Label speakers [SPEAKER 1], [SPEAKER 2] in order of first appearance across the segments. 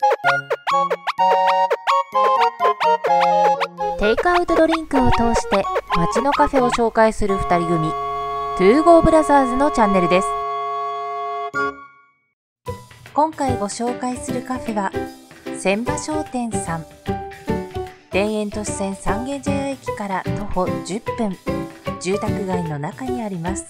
[SPEAKER 1] テイクアウトドリンクを通して街のカフェを紹介する2人組、トゥーゴーブラザーズのチャンネルです。今回ご紹介するカフェは千葉商店さん。田園都市線三軒茶屋駅から徒歩10分、住宅街の中にあります。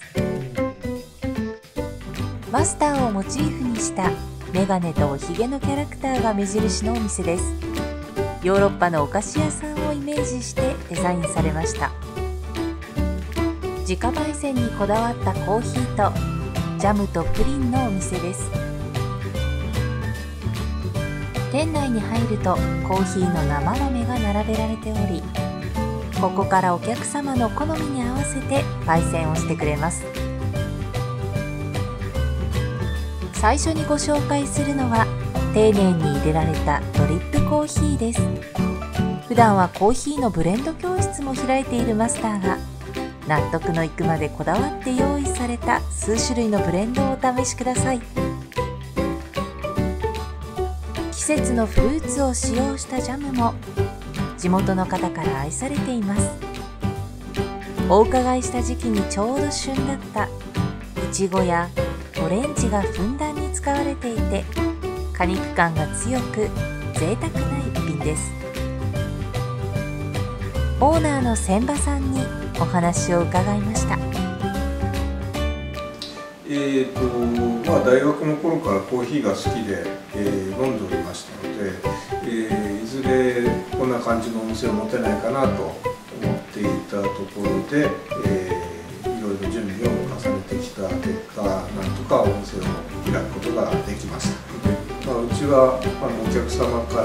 [SPEAKER 1] マスターをモチーフにしたメガネとおひげのキャラクターが目印のお店です。ヨーロッパのお菓子屋さんをイメージしてデザインされました。自家焙煎にこだわったコーヒーとジャムとプリンのお店です。店内に入るとコーヒーの生豆が並べられており、ここからお客様の好みに合わせて焙煎をしてくれます。最初にご紹介するのは丁寧に入れられたドリップコーヒーです。普段はコーヒーのブレンド教室も開いているマスターが、納得のいくまでこだわって用意された数種類のブレンドをお試しください。季節のフルーツを使用したジャムも地元の方から愛されています。お伺いした時期にちょうど旬だったいちごやオレンジがふんだんに使われていて、果肉感が強く贅沢な一品です。オーナーの千葉さんにお話を伺いました。
[SPEAKER 2] 大学の頃からコーヒーが好きで、飲んでおりましたので、いずれこんな感じのお店を持てないかなと思っていたところで、いろいろ準備を重ねてきた結果、なんとかお店を開くことができました。うちはお客様から、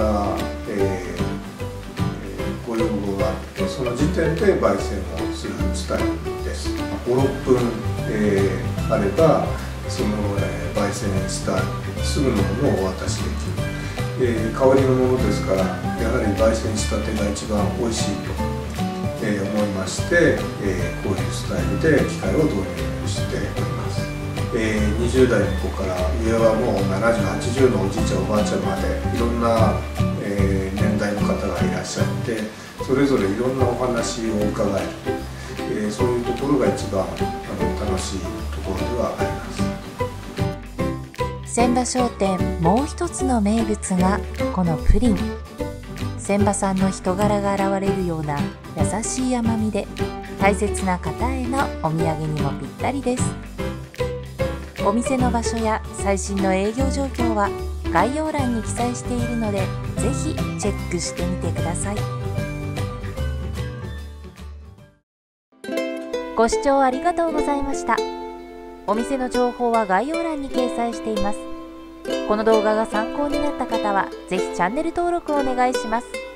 [SPEAKER 2] ご要望があって、その時点で焙煎をするスタイルです。5、6分、あればその、焙煎したすぐのものをお渡しできる、香りのものですから、やはり焙煎したてが一番おいしいと、思いまして、こういうスタイルで機械を導入しております。20代の子から上はもう70、80のおじいちゃんおばあちゃんまでいろんな、年代の方がいらっしゃって、それぞれいろんなお話を伺える、そういうところが一番楽しいところではあります。
[SPEAKER 1] 千葉商店もう一つの名物がこのプリン。千葉さんの人柄が現れるような優しい甘みで、大切な方へのお土産にもぴったりです。お店の場所や最新の営業状況は概要欄に記載しているので、ぜひチェックしてみてください。ご視聴ありがとうございました。お店の情報は概要欄に掲載しています。この動画が参考になった方はぜひチャンネル登録をお願いします。